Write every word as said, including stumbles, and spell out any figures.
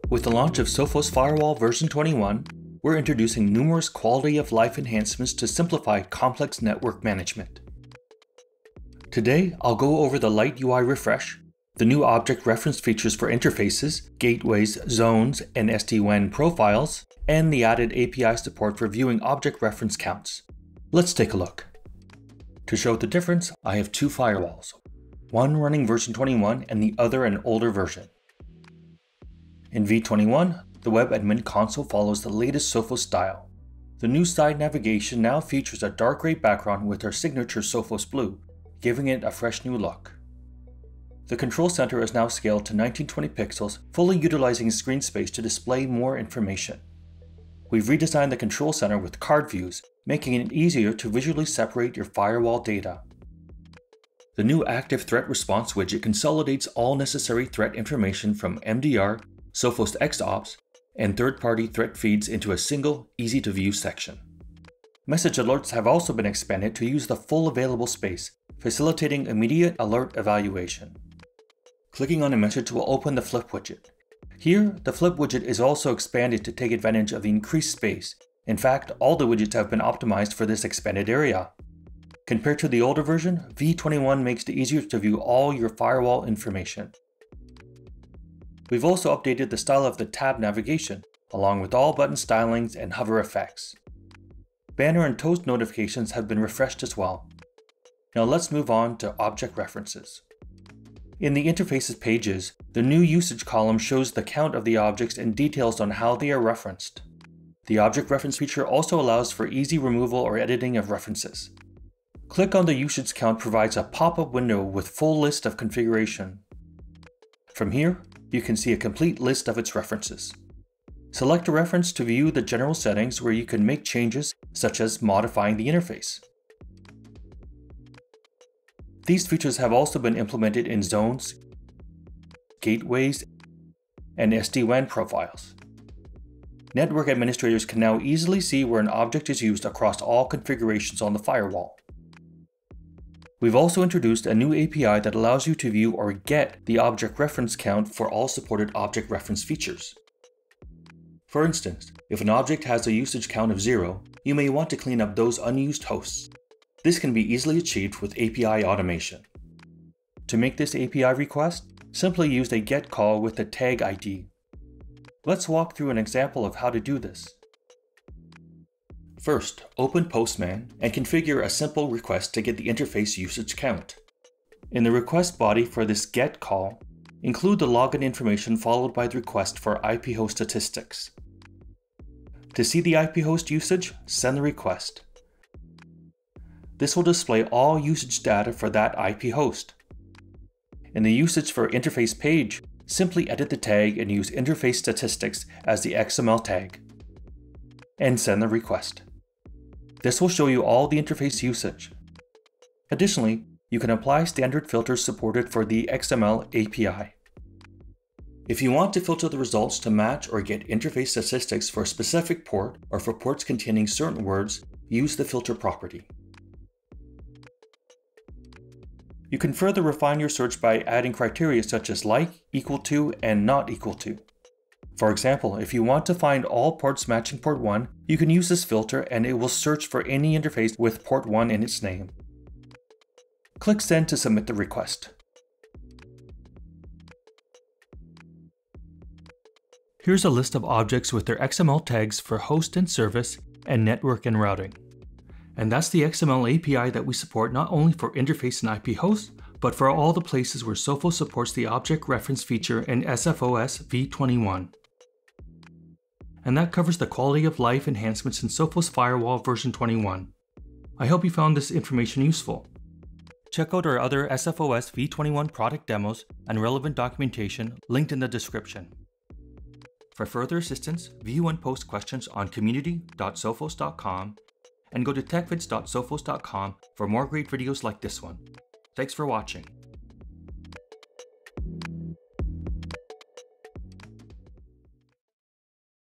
With the launch of Sophos Firewall version twenty-one, we're introducing numerous quality-of-life enhancements to simplify complex network management. Today, I'll go over the Light U I refresh, the new object reference features for interfaces, gateways, zones, and S D WAN profiles, and the added A P I support for viewing object reference counts. Let's take a look. To show the difference, I have two firewalls, one running version twenty-one and the other an older version. In v twenty-one, the web admin console follows the latest Sophos style. The new side navigation now features a dark gray background with our signature Sophos blue, giving it a fresh new look. The control center is now scaled to nineteen twenty pixels, fully utilizing screen space to display more information. We've redesigned the control center with card views, making it easier to visually separate your firewall data. The new Active Threat Response widget consolidates all necessary threat information from M D R, Sophos X Ops, and third-party threat feeds into a single, easy-to-view section. Message alerts have also been expanded to use the full available space, facilitating immediate alert evaluation. Clicking on a message will open the Flip widget. Here, the Flip widget is also expanded to take advantage of the increased space. In fact, all the widgets have been optimized for this expanded area. Compared to the older version, v twenty-one makes it easier to view all your firewall information. We've also updated the style of the tab navigation, along with all button stylings and hover effects. Banner and toast notifications have been refreshed as well. Now let's move on to object references. In the interfaces pages, the new usage column shows the count of the objects and details on how they are referenced. The object reference feature also allows for easy removal or editing of references. Click on the usage count provides a pop-up window with full list of configuration. From here, you can see a complete list of its references. Select a reference to view the general settings where you can make changes, such as modifying the interface. These features have also been implemented in zones, gateways, and S D WAN profiles. Network administrators can now easily see where an object is used across all configurations on the firewall. We've also introduced a new A P I that allows you to view or get the object reference count for all supported object reference features. For instance, if an object has a usage count of zero, you may want to clean up those unused hosts. This can be easily achieved with A P I automation. To make this A P I request, simply use a GET call with the tag I D. Let's walk through an example of how to do this. First, open Postman and configure a simple request to get the interface usage count. In the request body for this GET call, include the login information followed by the request for I P host statistics. To see the I P host usage, send the request. This will display all usage data for that I P host. In the usage for interface page, simply edit the tag and use interface statistics as the X M L tag. And send the request. This will show you all the interface usage. Additionally, you can apply standard filters supported for the X M L A P I. If you want to filter the results to match or get interface statistics for a specific port or for ports containing certain words, use the filter property. You can further refine your search by adding criteria such as like, equal to, and not equal to. For example, if you want to find all ports matching port one, you can use this filter and it will search for any interface with port one in its name. Click Send to submit the request. Here's a list of objects with their X M L tags for host and service and network and routing. And that's the X M L A P I that we support not only for interface and I P hosts, but for all the places where Sophos supports the object reference feature in S F O S v twenty-one. And that covers the quality of life enhancements in Sophos Firewall version twenty-one. I hope you found this information useful. Check out our other S F O S v twenty-one product demos and relevant documentation linked in the description. For further assistance, view and post questions on community dot sophos dot com and go to techvids dot sophos dot com for more great videos like this one. Thanks for watching.